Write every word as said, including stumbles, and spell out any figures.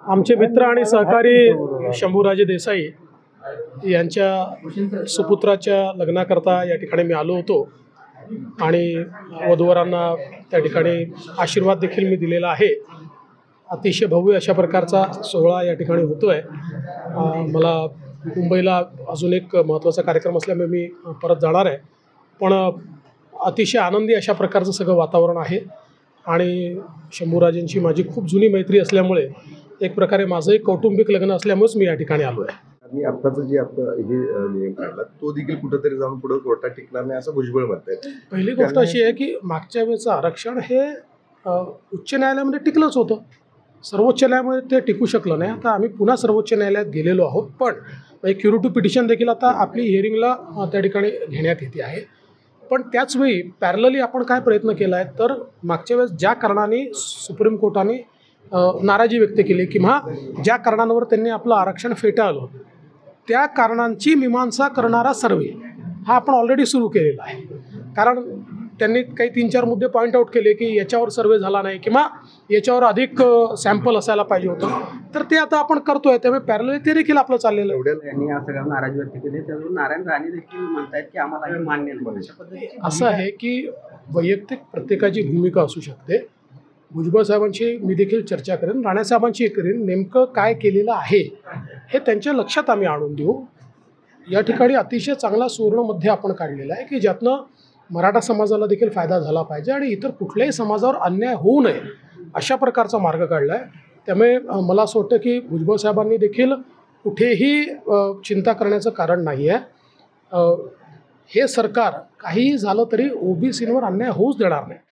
आमचे मित्र आणि सहकारी शंभूराजे देसाई यांच्या सुपुत्राच्या लग्नाकरता या ठिकाणी मी आलो होतो आणि वधूवरांना त्या ठिकाणी आशीर्वाद देखील मी दिलेला आहे। अतिशय भव्य अशा प्रकारचा सोहळा या ठिकाणी होतोय। मला मुंबईला अजून एक महत्त्वाचा कार्यक्रम असल्यामुळे मी परत जाणार आहे, पण अतिशय आनंदी अशा प्रकारचं सगळं वातावरण आहे आणि शंभूराजेंची माझी खूप जुनी मैत्री असल्यामुळे एक प्रकारे माझं एक कौटुंबिक लग्न असल्यामुळेच मी या ठिकाणी आलो आहे। आणि आत्ताचं जे आता हे नियम काढला तो देखील कुठेतरी जाऊन पुढे कोर्टात टिकणार नाही असं भुजबळ म्हणतात। पहिली गोष्ट अशी आहे की मागच्या वेळेचं आरक्षण हे उच्च न्यायालयामध्ये टिकलंच होतं, सर्वोच्च न्यायालयामध्ये ते टिकू शकलं नाही। आता आम्ही पुन्हा सर्वोच्च न्यायालयात गेलेलो आहोत, पण क्युरेटिव्ह पिटिशन देखील आता आपली हिअरिंगला त्या ठिकाणी घेण्यात येते आहे। पण त्याच वेळी पॅरलली आपण काय प्रयत्न केला आहे, तर मागच्या वेळेस ज्या कारणाने सुप्रीम कोर्टाने नाराजी व्यक्त केली किंवा ज्या कारणांवर त्यांनी आपलं आरक्षण फेटाळलं त्या कारणांची मीमांसा करणारा सर्वे हा आपण ऑलरेडी सुरू केलेला आहे। कारण त्यांनी काही तीन चार मुद्दे पॉईंट आउट केले की याच्यावर सर्वे झाला नाही किंवा याच्यावर अधिक सॅम्पल असायला पाहिजे होतं, तर ते आता आपण करतोय। त्यामुळे पॅरलली ते देखील आपलं चाललेलं आहे। यांनी असं सगळं नाराजी व्यक्त केली, त्यामुळे नारायण राणे देखील म्हणतात की आम्हाला हे मान्य नाही। असं आहे की वैयक्तिक प्रत्येकाची भूमिका असू शकते। भुजबळ साहेबांची मी देखील चर्चा करेन, राणेसाहेबांची करेन, नेमकं काय केलेलं आहे हे त्यांच्या लक्षात आम्ही आणून देऊ। या ठिकाणी अतिशय चांगला सुवर्णमध्य आपण काढलेला आहे की ज्यातनं मराठा समाजाला देखील फायदा झाला पाहिजे आणि इतर कुठल्याही समाजावर अन्याय होऊ नये अशा प्रकारचा मार्ग काढला आहे। त्यामुळे मला असं वाटतं की भुजबळ साहेबांनी देखील कुठेही चिंता करण्याचं कारण नाही आहे। हे सरकार काहीही झालं तरी ओबीसींवर अन्याय होऊच देणार नाही।